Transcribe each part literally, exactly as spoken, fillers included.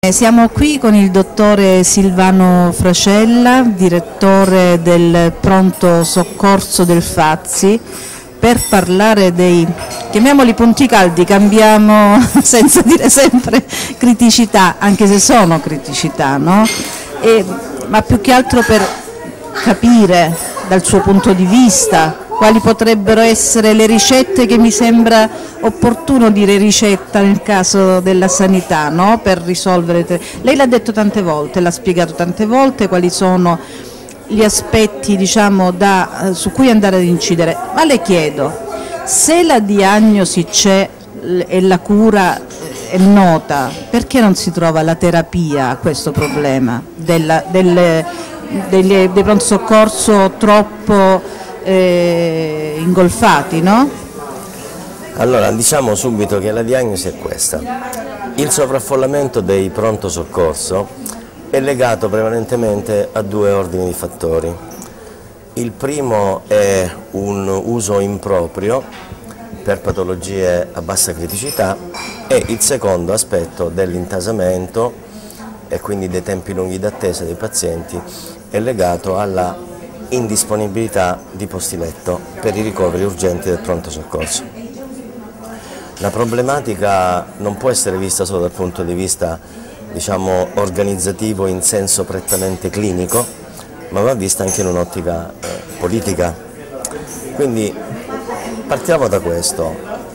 E siamo qui con il dottore Silvano Fracella, direttore del pronto soccorso del Fazzi, per parlare dei, chiamiamoli punti caldi, cambiamo senza dire sempre criticità, anche se sono criticità, no? E, ma più che altro per capire dal suo punto di vista quali potrebbero essere le ricette, che mi sembra opportuno dire ricetta nel caso della sanità, no? Per risolvere. Lei l'ha detto tante volte, l'ha spiegato tante volte quali sono gli aspetti, diciamo, da, su cui andare ad incidere, ma le chiedo, se la diagnosi c'è e la cura è nota, perché non si trova la terapia a questo problema della, delle, delle, dei pronto soccorso troppo eh, ingolfati, no? Allora, diciamo subito che la diagnosi è questa: il sovraffollamento dei pronto soccorso è legato prevalentemente a due ordini di fattori. Il primo è un uso improprio per patologie a bassa criticità e il secondo aspetto dell'intasamento e quindi dei tempi lunghi d'attesa dei pazienti è legato alla indisponibilità di posti letto per i ricoveri urgenti del pronto soccorso. La problematica non può essere vista solo dal punto di vista, diciamo, organizzativo in senso prettamente clinico, ma va vista anche in un'ottica eh, politica. Quindi partiamo da questo.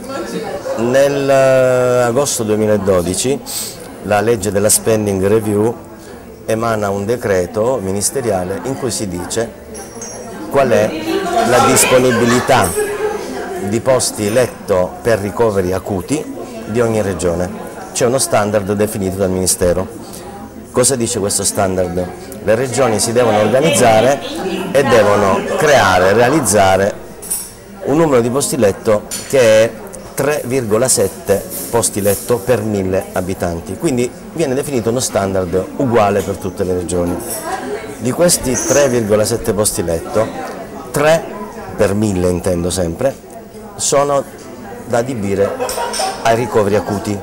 Nell'agosto duemiladodici la legge della spending review emana un decreto ministeriale in cui si dice qual è la disponibilità di posti letto per ricoveri acuti di ogni regione. C'è uno standard definito dal Ministero. Cosa dice questo standard? Le regioni si devono organizzare e devono creare, realizzare un numero di posti letto che è tre virgola sette posti letto per mille abitanti, quindi viene definito uno standard uguale per tutte le regioni. Di questi tre virgola sette posti letto, tre per mille intendo sempre, sono da adibire ai ricoveri acuti,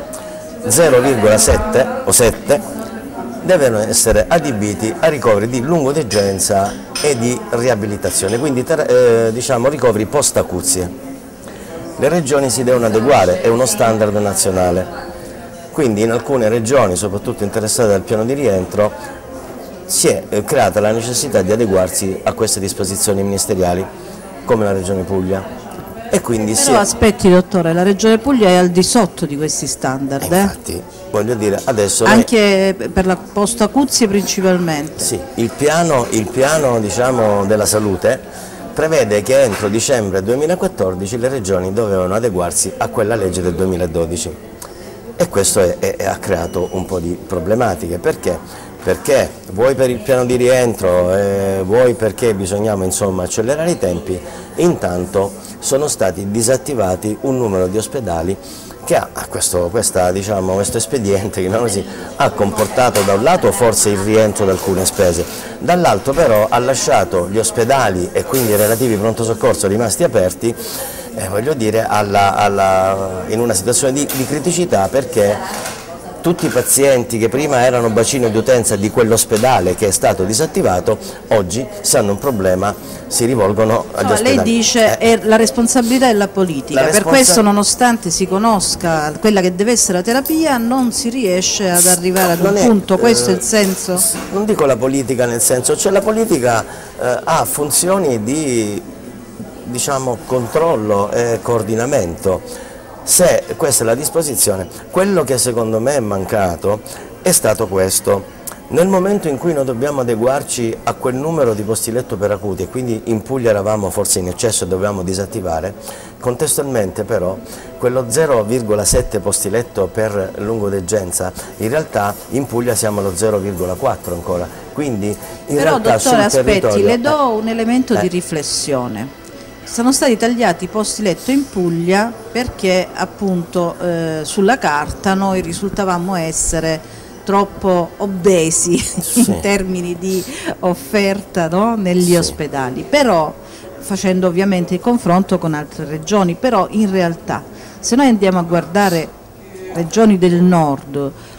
zero virgola sette o sette devono essere adibiti a ricoveri di lungodegenza e di riabilitazione, quindi eh, diciamo ricoveri post-acuzie. Le regioni si devono adeguare, è uno standard nazionale, quindi in alcune regioni, soprattutto interessate dal piano di rientro, si è creata la necessità di adeguarsi a queste disposizioni ministeriali, come la Regione Puglia. E quindi Però si è... aspetti dottore, la Regione Puglia è al di sotto di questi standard. Eh, infatti, voglio dire, adesso... Anche lei... per la post-acuzie principalmente. Sì, il piano, il piano diciamo, della salute prevede che entro dicembre duemilaquattordici le regioni dovevano adeguarsi a quella legge del duemiladodici e questo è, è, ha creato un po' di problematiche. Perché? Perché vuoi per il piano di rientro, eh, vuoi perché bisognava insomma accelerare i tempi, intanto sono stati disattivati un numero di ospedali che ha questo, questa, diciamo, questo espediente che così, ha comportato da un lato forse il rientro di alcune spese, dall'altro però ha lasciato gli ospedali e quindi i relativi pronto soccorso rimasti aperti, eh, voglio dire, alla, alla, in una situazione di, di criticità, perché tutti i pazienti che prima erano bacino di utenza di quell'ospedale che è stato disattivato, oggi se hanno un problema si rivolgono agli no, ospedali. Lei dice che eh, la responsabilità è la politica, la responsa... per questo nonostante si conosca quella che deve essere la terapia non si riesce ad arrivare ad un è, punto, questo eh, è il senso? Non dico la politica nel senso, cioè la politica eh, ha funzioni di, diciamo, controllo e coordinamento. Se questa è la disposizione, quello che secondo me è mancato è stato questo. Nel momento in cui noi dobbiamo adeguarci a quel numero di posti letto per acuti e quindi in Puglia eravamo forse in eccesso e dovevamo disattivare, contestualmente però quello zero virgola sette posti letto per lungodegenza, in realtà in Puglia siamo allo zero virgola quattro ancora, quindi in però realtà dottore sul aspetti, territorio... le do un elemento eh, di riflessione. Sono stati tagliati i posti letto in Puglia perché appunto eh, sulla carta noi risultavamo essere troppo obesi sì. in termini di offerta, no? Negli sì. ospedali, però facendo ovviamente il confronto con altre regioni, però in realtà se noi andiamo a guardare regioni del nord,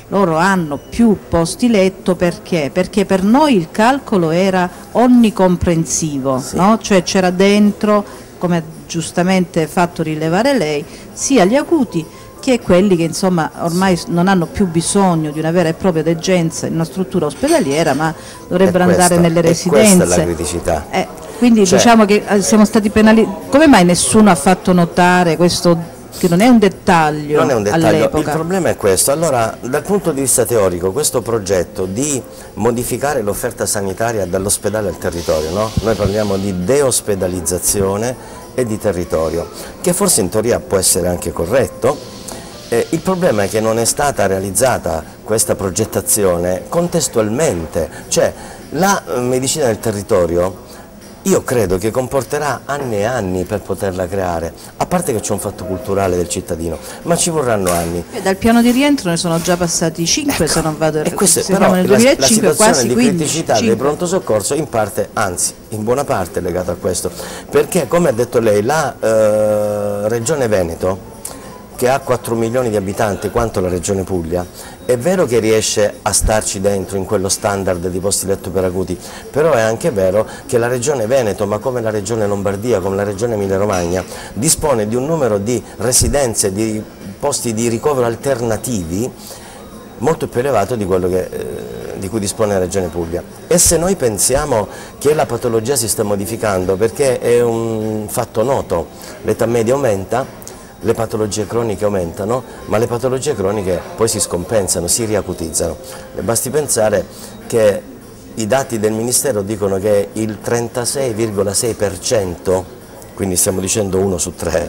loro hanno più posti letto perché? Perché per noi il calcolo era onnicomprensivo, sì. no? Cioè c'era dentro, come ha giustamente fatto rilevare lei, sia gli acuti che quelli che insomma ormai non hanno più bisogno di una vera e propria degenza in una struttura ospedaliera, ma dovrebbero questa, andare nelle residenze. Questa è la criticità. Eh, quindi cioè, diciamo che siamo stati penalizzati. Come mai nessuno ha fatto notare questo? Che non è un dettaglio, non è un dettaglio. all'epoca. Il problema è questo. Allora, dal punto di vista teorico, questo progetto di modificare l'offerta sanitaria dall'ospedale al territorio, no? Noi parliamo di deospedalizzazione e di territorio, che forse in teoria può essere anche corretto. Eh, il problema è che non è stata realizzata questa progettazione contestualmente, cioè la eh, medicina del territorio io credo che comporterà anni e anni per poterla creare, a parte che c'è un fatto culturale del cittadino, ma ci vorranno anni. E dal piano di rientro ne sono già passati cinque, ecco, se non vado errato. Questo, siamo però nel la, duemilacinque, la situazione quasi di quindici, criticità cinque. del pronto soccorso in parte, anzi in buona parte è legata a questo, perché come ha detto lei la eh, Regione Veneto, che ha quattro milioni di abitanti quanto la Regione Puglia, è vero che riesce a starci dentro in quello standard di posti letto per acuti, però è anche vero che la Regione Veneto, ma come la Regione Lombardia, come la Regione Emilia Romagna, dispone di un numero di residenze, di posti di ricovero alternativi molto più elevato di quello che, eh, di cui dispone la Regione Puglia. E se noi pensiamo che la patologia si sta modificando, perché è un fatto noto, l'età media aumenta, le patologie croniche aumentano, ma le patologie croniche poi si scompensano, si riacutizzano. E basti pensare che i dati del Ministero dicono che il trentasei virgola sei per cento, quindi stiamo dicendo uno su tre,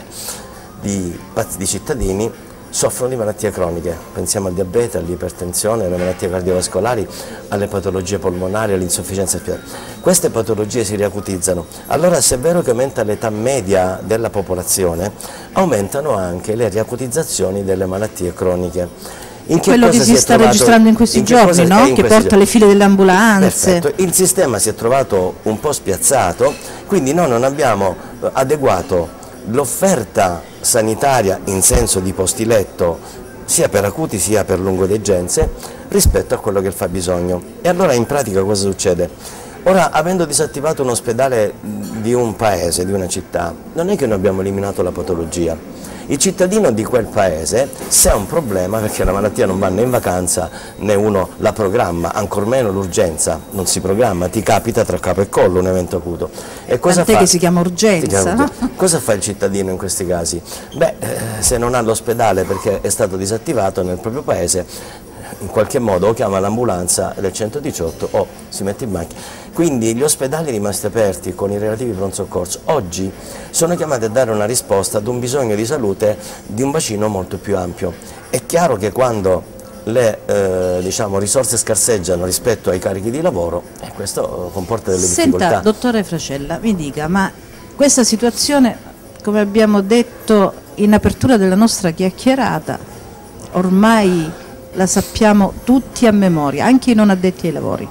di, di cittadini soffrono di malattie croniche. Pensiamo al diabete, all'ipertensione, alle malattie cardiovascolari, alle patologie polmonari, all'insufficienza respiratoria. Queste patologie si riacutizzano. Allora, se è vero che aumenta l'età media della popolazione, aumentano anche le riacutizzazioni delle malattie croniche. In che quello cosa che si, si sta trovato, registrando in questi in giorni, cosa, no? in Che porta giorni. le file delle ambulanze. Perfetto. Il sistema si è trovato un po' spiazzato, quindi noi non abbiamo adeguato l'offerta sanitaria in senso di posti letto sia per acuti sia per lungodegenze rispetto a quello che fa bisogno. E allora in pratica cosa succede? Ora, avendo disattivato un ospedale di un paese, di una città, non è che noi abbiamo eliminato la patologia. Il cittadino di quel paese, se ha un problema, perché la malattia non va né in vacanza né uno la programma, ancor meno l'urgenza, non si programma, ti capita tra capo e collo un evento acuto. E cosa fa? Che si chiama urgenza, si chiama urgenza. No? Cosa fa il cittadino in questi casi? Beh, se non ha l'ospedale perché è stato disattivato nel proprio paese, in qualche modo o chiama l'ambulanza del centodiciotto o si mette in macchina. Quindi gli ospedali rimasti aperti con i relativi pronto soccorso oggi sono chiamati a dare una risposta ad un bisogno di salute di un bacino molto più ampio. È chiaro che quando le eh, diciamo, risorse scarseggiano rispetto ai carichi di lavoro, eh, questo comporta delle Senta, difficoltà. Senta, dottore Frascella, mi dica, ma questa situazione, come abbiamo detto in apertura della nostra chiacchierata, ormai la sappiamo tutti a memoria, anche i non addetti ai lavori.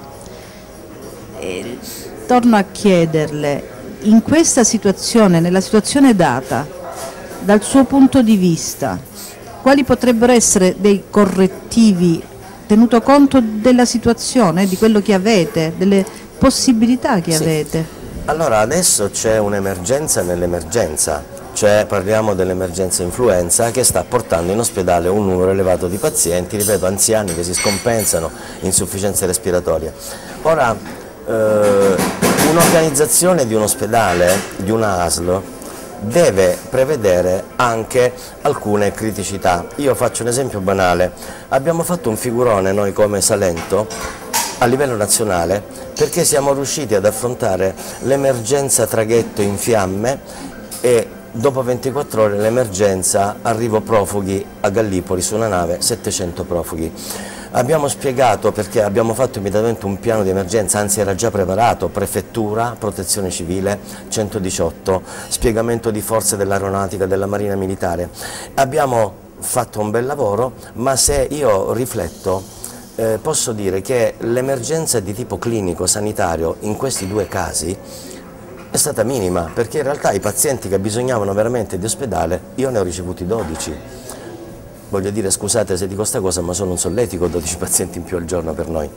E torno a chiederle, in questa situazione, nella situazione data, dal suo punto di vista, quali potrebbero essere dei correttivi, tenuto conto della situazione, di quello che avete, delle possibilità che sì. avete? Allora, adesso c'è un'emergenza nell'emergenza. Cioè parliamo dell'emergenza influenza che sta portando in ospedale un numero elevato di pazienti, ripeto, anziani che si scompensano, insufficienza respiratoria. Ora, eh, un'organizzazione di un ospedale, di una A S L, deve prevedere anche alcune criticità. Io faccio un esempio banale. Abbiamo fatto un figurone noi come Salento a livello nazionale perché siamo riusciti ad affrontare l'emergenza traghetto in fiamme e dopo ventiquattro ore l'emergenza arrivo profughi a Gallipoli su una nave, settecento profughi. Abbiamo spiegato perché abbiamo fatto immediatamente un piano di emergenza, anzi era già preparato, prefettura, protezione civile, centodiciotto, spiegamento di forze dell'aeronautica, della marina militare. Abbiamo fatto un bel lavoro, ma se io rifletto eh, posso dire che l'emergenza di tipo clinico, sanitario in questi due casi è stata minima, perché in realtà i pazienti che bisognavano veramente di ospedale io ne ho ricevuti dodici. voglio dire, scusate se dico questa cosa, ma sono un solletico, dodici pazienti in più al giorno per noi.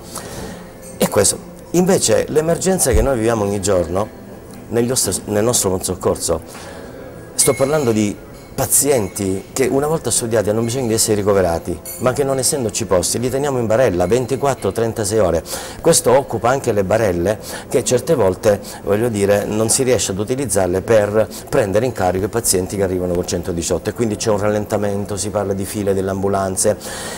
E questo, invece l'emergenza che noi viviamo ogni giorno nel nostro, nel nostro pronto soccorso, sto parlando di pazienti che una volta studiati hanno bisogno di essere ricoverati, ma che non essendoci posti li teniamo in barella ventiquattro trentasei ore. Questo occupa anche le barelle che certe volte, voglio dire, non si riesce ad utilizzarle per prendere in carico i pazienti che arrivano col centodiciotto, e quindi c'è un rallentamento, si parla di file delle ambulanze.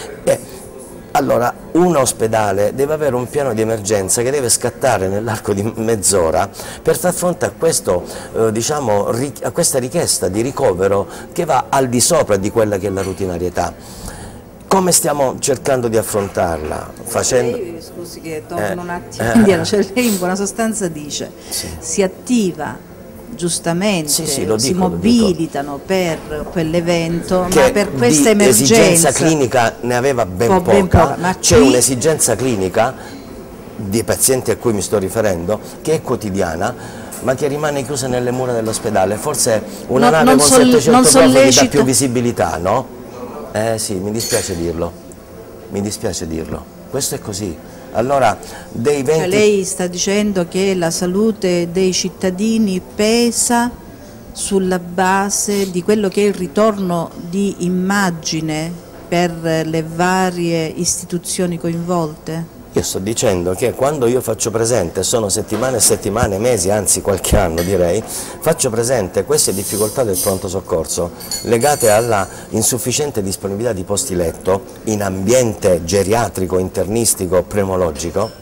E allora, un ospedale deve avere un piano di emergenza che deve scattare nell'arco di mezz'ora per far fronte a, questo, eh, diciamo, a questa richiesta di ricovero che va al di sopra di quella che è la routinarietà. Come stiamo cercando di affrontarla? Facendo... Lei, scusi che torno eh, un attimo eh, indietro, cioè lei in buona sostanza dice sì. si attiva giustamente, sì, sì, lo dico, si mobilitano per quell'evento, ma per questa emergenza esigenza clinica ne aveva ben poca, ben poca c'è qui... un'esigenza clinica dei pazienti a cui mi sto riferendo che è quotidiana, ma che rimane chiusa nelle mura dell'ospedale. Forse una no, nave con settecento profughi dà più visibilità, no? Eh sì, mi dispiace dirlo, mi dispiace dirlo, questo è così. Allora, dei venti... Cioè lei sta dicendo che la salute dei cittadini pesa sulla base di quello che è il ritorno di immagine per le varie istituzioni coinvolte? Io sto dicendo che quando io faccio presente, sono settimane e settimane, mesi, anzi qualche anno direi, faccio presente queste difficoltà del pronto soccorso legate alla insufficiente disponibilità di posti letto in ambiente geriatrico, internistico, pneumologico,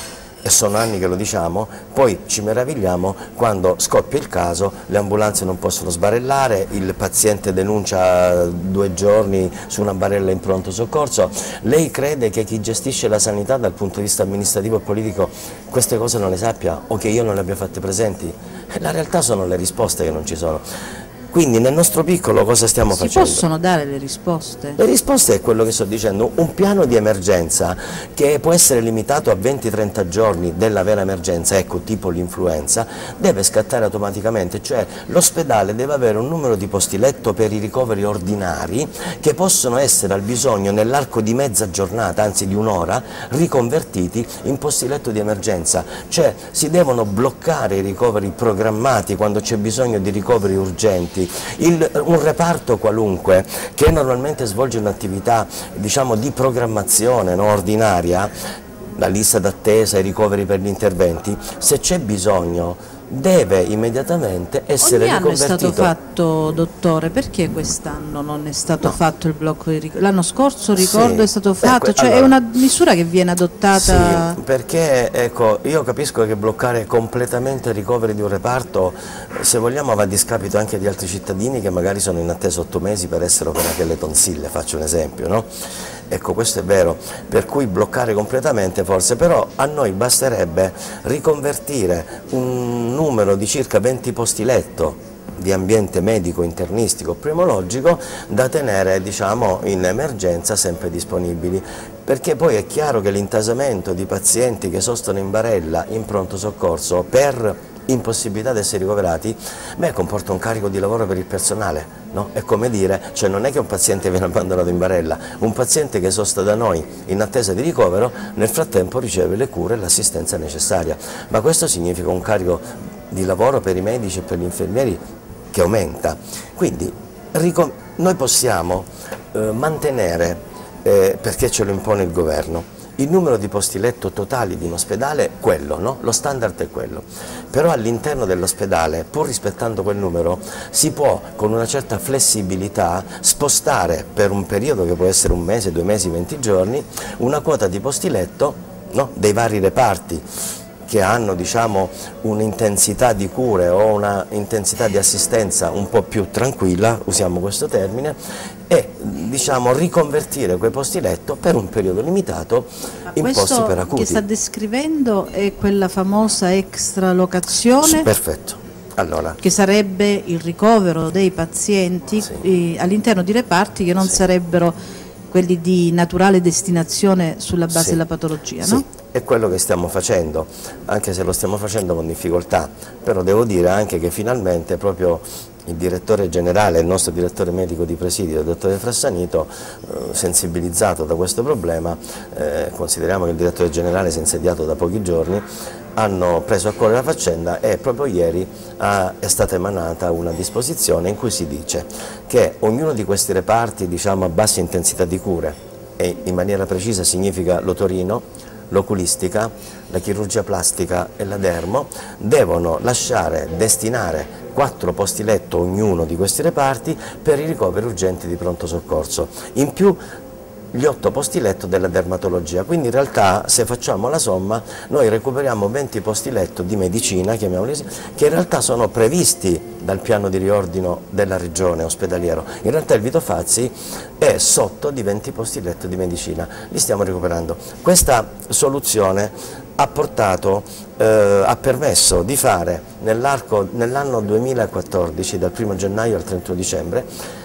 e sono anni che lo diciamo, poi ci meravigliamo quando scoppia il caso, le ambulanze non possono sbarellare, il paziente denuncia due giorni su una barella in pronto soccorso. Lei crede che chi gestisce la sanità dal punto di vista amministrativo e politico queste cose non le sappia o che io non le abbia fatte presenti? La realtà sono le risposte che non ci sono. Quindi nel nostro piccolo cosa stiamo si facendo? Si possono dare le risposte? Le risposte è quello che sto dicendo, un piano di emergenza che può essere limitato a venti trenta giorni della vera emergenza, ecco tipo l'influenza, deve scattare automaticamente, cioè l'ospedale deve avere un numero di posti letto per i ricoveri ordinari che possono essere al bisogno nell'arco di mezza giornata, anzi di un'ora, riconvertiti in posti letto di emergenza, cioè si devono bloccare i ricoveri programmati quando c'è bisogno di ricoveri urgenti. Il, un reparto qualunque che normalmente svolge un'attività diciamo, di programmazione no, ordinaria, la lista d'attesa, i ricoveri per gli interventi, se c'è bisogno deve immediatamente essere riconvertito. Ogni anno è stato fatto, dottore, perché quest'anno non è stato no. fatto il blocco di ricovero? L'anno scorso ricordo sì. è stato fatto, ecco, cioè allora, è una misura che viene adottata... Sì, perché ecco, io capisco che bloccare completamente i ricoveri di un reparto, se vogliamo, va a discapito anche di altri cittadini che magari sono in attesa otto mesi per essere operati alle tonsille, faccio un esempio, no? Ecco, questo è vero, per cui bloccare completamente forse, però a noi basterebbe riconvertire un numero di circa venti posti letto di ambiente medico, internistico, pneumologico da tenere diciamo, in emergenza sempre disponibili, perché poi è chiaro che l'intasamento di pazienti che sostano in barella in pronto soccorso per impossibilità di essere ricoverati, beh, comporta un carico di lavoro per il personale, no? È come dire, cioè non è che un paziente viene abbandonato in barella, un paziente che sosta da noi in attesa di ricovero nel frattempo riceve le cure e l'assistenza necessaria, ma questo significa un carico di lavoro per i medici e per gli infermieri che aumenta. Quindi noi possiamo eh, mantenere, eh, perché ce lo impone il governo, il numero di posti letto totali di un ospedale, quello, no? Lo standard è quello, però all'interno dell'ospedale, pur rispettando quel numero, si può con una certa flessibilità spostare per un periodo che può essere un mese, due mesi, venti giorni, una quota di posti letto no? dei vari reparti che hanno diciamo, un'intensità di cure o una intensità di assistenza un po' più tranquilla, usiamo questo termine, e diciamo, riconvertire quei posti letto per un periodo limitato in posti per acuti. Questo che sta descrivendo è quella famosa extralocazione? Perfetto. Allora. Che sarebbe il ricovero dei pazienti sì. all'interno di reparti che non sì. sarebbero quelli di naturale destinazione sulla base sì. della patologia, sì. no? È quello che stiamo facendo, anche se lo stiamo facendo con difficoltà, però devo dire anche che finalmente proprio il direttore generale, il nostro direttore medico di presidio, il dottore Frassanito, eh, sensibilizzato da questo problema, eh, consideriamo che il direttore generale si è insediato da pochi giorni, hanno preso a cuore la faccenda e proprio ieri ha, è stata emanata una disposizione in cui si dice che ognuno di questi reparti, diciamo, a bassa intensità di cure, e in maniera precisa significa l'otorino, l'oculistica, la chirurgia plastica e la dermo, devono lasciare, destinare quattro posti letto ognuno di questi reparti per i ricoveri urgenti di pronto soccorso. In più gli otto posti letto della dermatologia, quindi in realtà se facciamo la somma noi recuperiamo venti posti letto di medicina, chiamiamoli così, che in realtà sono previsti dal piano di riordino della regione ospedaliero. In realtà il Vito Fazzi è sotto di venti posti letto di medicina, li stiamo recuperando. Questa soluzione ha portato, eh, ha permesso di fare nell'arco nell'anno duemilaquattordici, dal primo gennaio al trentuno dicembre,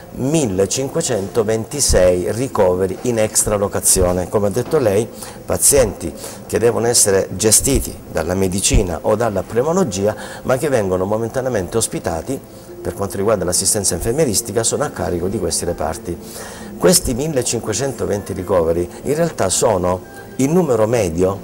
millecinquecentoventisei ricoveri in extralocazione, come ha detto lei, pazienti che devono essere gestiti dalla medicina o dalla pneumologia, ma che vengono momentaneamente ospitati, per quanto riguarda l'assistenza infermieristica, sono a carico di questi reparti. Questi millecinquecentoventi ricoveri in realtà sono il numero medio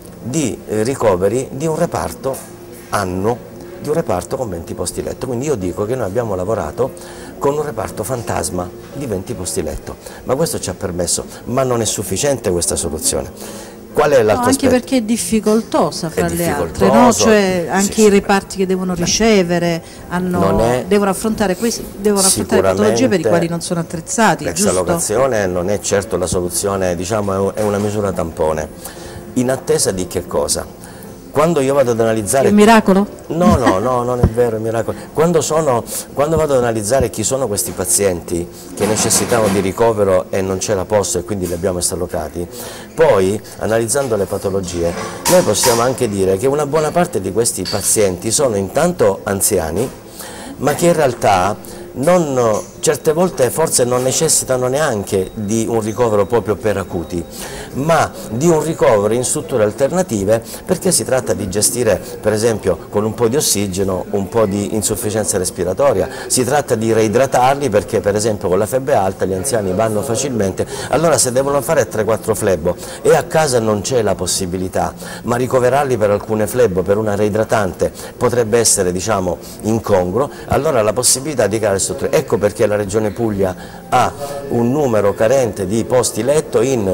di ricoveri di un reparto annuo, di un reparto con venti posti letto, quindi io dico che noi abbiamo lavorato con un reparto fantasma di venti posti letto, ma questo ci ha permesso, ma non è sufficiente questa soluzione. Qual è l'altro no, anche aspetto? Perché è difficoltosa fra è le altre, no? Cioè anche sì, i sì, reparti che devono ricevere hanno, è, devono affrontare, questi, devono affrontare patologie per le quali non sono attrezzati. L'exalocazione non è certo la soluzione, diciamo, è una misura tampone. In attesa di che cosa? Quando io vado ad analizzare... È un miracolo? No, no, no, non è vero, è un miracolo. Quando, sono, quando vado ad analizzare chi sono questi pazienti che necessitavano di ricovero e non c'era posto e quindi li abbiamo estallocati, poi analizzando le patologie, noi possiamo anche dire che una buona parte di questi pazienti sono intanto anziani, ma che in realtà non, certe volte forse non necessitano neanche di un ricovero proprio per acuti, ma di un ricovero in strutture alternative, perché si tratta di gestire per esempio con un po' di ossigeno un po' di insufficienza respiratoria, si tratta di reidratarli perché per esempio con la febbre alta gli anziani vanno facilmente, allora se devono fare tre quattro flebo e a casa non c'è la possibilità, ma ricoverarli per alcune flebo, per una reidratante potrebbe essere, diciamo, incongruo, allora la possibilità di creare strutture. Ecco perché la Regione Puglia ha un numero carente di posti letto in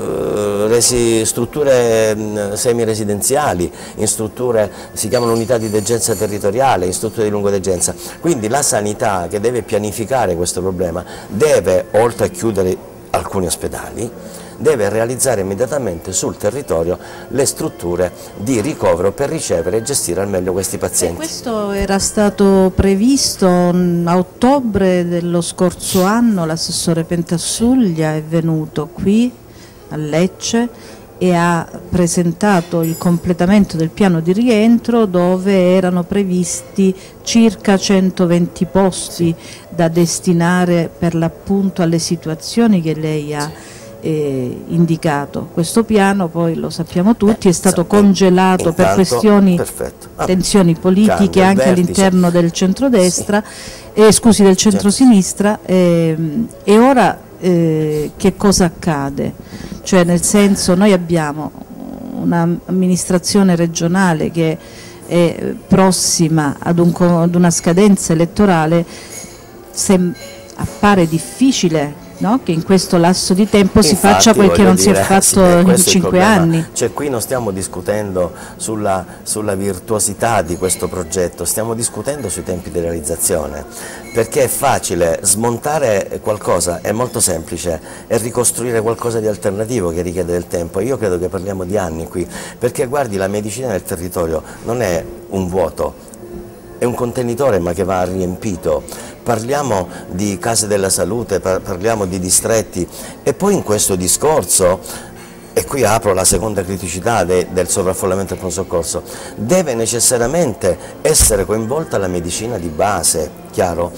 uh, resi, strutture uh, semiresidenziali, in strutture, si chiamano unità di degenza territoriale, in strutture di lungodegenza. Quindi la sanità, che deve pianificare questo problema, deve, oltre a chiudere alcuni ospedali, deve realizzare immediatamente sul territorio le strutture di ricovero per ricevere e gestire al meglio questi pazienti. E questo era stato previsto a ottobre dello scorso anno, l'assessore Pentassuglia è venuto qui a Lecce e ha presentato il completamento del piano di rientro dove erano previsti circa centoventi posti da destinare per l'appunto alle situazioni che lei ha Eh, indicato. Questo piano, poi lo sappiamo tutti, è stato congelato Intanto, per questioni, ah, tensioni politiche anche all'interno del centrodestra, sì. eh, scusi, del centrosinistra, eh, e ora eh, che cosa accade? Cioè, nel senso, noi abbiamo un'amministrazione regionale che è prossima ad, un, ad una scadenza elettorale, se appare difficile, no? Che in questo lasso di tempo Infatti, si faccia quel che non dire, si è fatto sì, in cinque anni. Cioè, qui non stiamo discutendo sulla, sulla virtuosità di questo progetto, stiamo discutendo sui tempi di realizzazione, perché è facile smontare qualcosa, è molto semplice, e ricostruire qualcosa di alternativo che richiede del tempo. Io credo che parliamo di anni qui, perché guardi, la medicina del territorio non è un vuoto, è un contenitore ma che va riempito. Parliamo di case della salute, parliamo di distretti e poi in questo discorso, e qui apro la seconda criticità de, del sovraffollamento del pronto soccorso, deve necessariamente essere coinvolta la medicina di base, chiaro?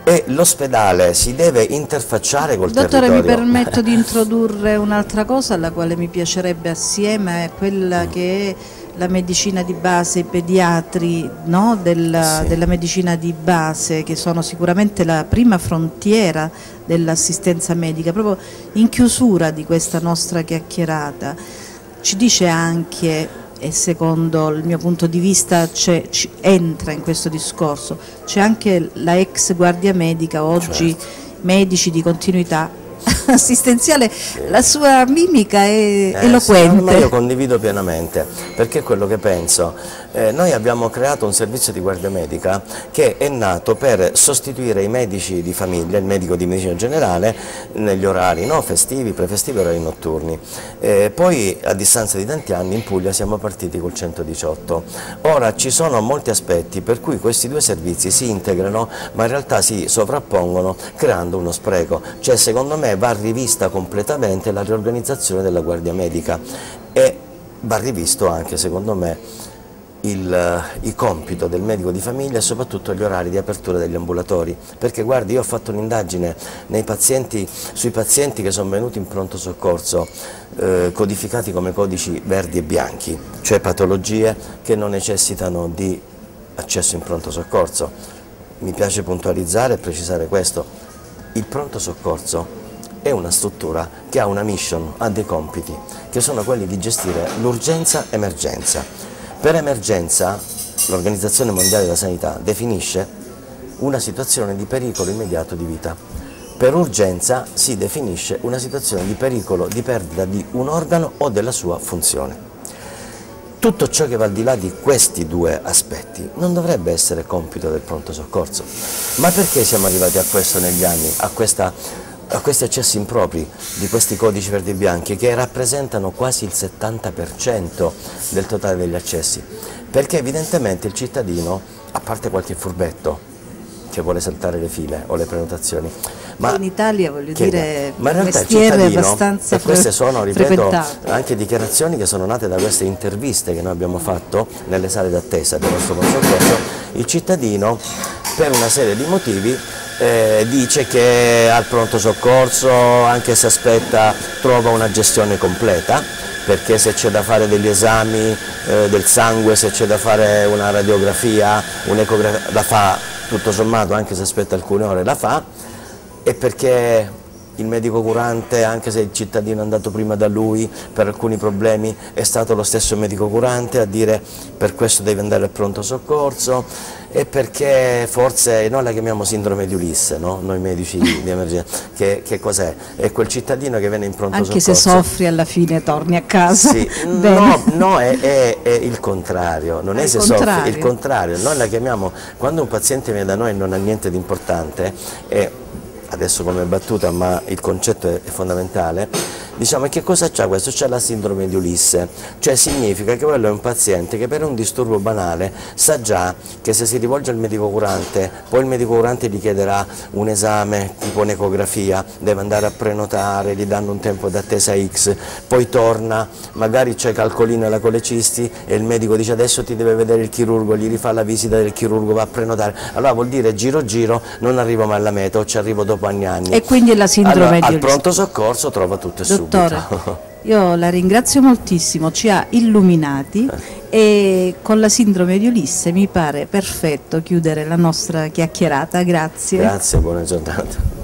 e l'ospedale si deve interfacciare col Dottore, territorio. mi permetto di introdurre un'altra cosa alla quale mi piacerebbe assieme, è quella mm. che è la medicina di base, i pediatri, no? della, sì. della medicina di base, che sono sicuramente la prima frontiera dell'assistenza medica. Proprio in chiusura di questa nostra chiacchierata ci dice anche, e secondo il mio punto di vista entra in questo discorso, c'è anche la ex guardia medica, oggi certo. medici di continuità assistenziale, la sua mimica è eh, eloquente. Sì, io condivido pienamente, perché è quello che penso. Eh, noi abbiamo creato un servizio di guardia medica che è nato per sostituire i medici di famiglia, il medico di medicina generale, negli orari no, festivi, prefestivi, orari notturni. Eh, poi a distanza di tanti anni in Puglia siamo partiti col centodiciotto. Ora ci sono molti aspetti per cui questi due servizi si integrano, ma in realtà si sovrappongono creando uno spreco. Cioè, secondo me va rivista completamente la riorganizzazione della guardia medica e va rivisto anche, secondo me, il, il compito del medico di famiglia e soprattutto gli orari di apertura degli ambulatori, perché guardi, io ho fatto un'indagine nei pazienti, sui pazienti che sono venuti in pronto soccorso eh, codificati come codici verdi e bianchi, cioè patologie che non necessitano di accesso in pronto soccorso. Mi piace puntualizzare e precisare questo: il pronto soccorso è una struttura che ha una mission, ha dei compiti, che sono quelli di gestire l'urgenza-emergenza. Per emergenza l'Organizzazione Mondiale della Sanità definisce una situazione di pericolo immediato di vita. Per urgenza si definisce una situazione di pericolo di perdita di un organo o della sua funzione. Tutto ciò che va al di là di questi due aspetti non dovrebbe essere compito del pronto soccorso. Ma perché siamo arrivati a questo negli anni, a questa a questi accessi impropri di questi codici verdi e bianchi che rappresentano quasi il settanta per cento del totale degli accessi? Perché evidentemente il cittadino, a parte qualche furbetto che vuole saltare le file o le prenotazioni, ma in Italia voglio chiede, dire ma in realtà il cittadino, e queste sono, ripeto, anche dichiarazioni che sono nate da queste interviste che noi abbiamo fatto nelle sale d'attesa del nostro pronto soccorso, il cittadino per una serie di motivi Eh, dice che al pronto soccorso, anche se aspetta, trova una gestione completa, perché se c'è da fare degli esami eh, del sangue, se c'è da fare una radiografia, un'ecografia, la fa tutto sommato, anche se aspetta alcune ore la fa, e perché il medico curante, anche se il cittadino è andato prima da lui per alcuni problemi, è stato lo stesso medico curante a dire per questo devi andare al pronto soccorso, e perché forse noi la chiamiamo sindrome di Ulisse, no? Noi medici di emergenza, che, che cos'è? È quel cittadino che viene in pronto anche soccorso. Anche se soffri alla fine torni a casa. Sì, no, no è, è, è il contrario, non è, è se contrario. soffri, è il contrario. Noi la chiamiamo, quando un paziente viene da noi e non ha niente di importante, è, adesso come battuta, ma il concetto è, è fondamentale, diciamo, che cosa c'ha questo? C'è la sindrome di Ulisse, cioè significa che quello è un paziente che per un disturbo banale sa già che se si rivolge al medico curante, poi il medico curante gli chiederà un esame tipo un'ecografia, deve andare a prenotare, gli danno un tempo d'attesa X, poi torna, magari c'è calcolino alla colecisti e il medico dice adesso ti deve vedere il chirurgo, gli rifà la visita del chirurgo, va a prenotare, allora vuol dire giro giro non arrivo mai alla meta o ci arrivo dopo anni anni. E quindi è la sindrome allora, di Ulisse. Al pronto soccorso trova tutto e subito. Dottore, io la ringrazio moltissimo, ci ha illuminati e con la sindrome di Ulisse mi pare perfetto chiudere la nostra chiacchierata. Grazie. Grazie, buona giornata.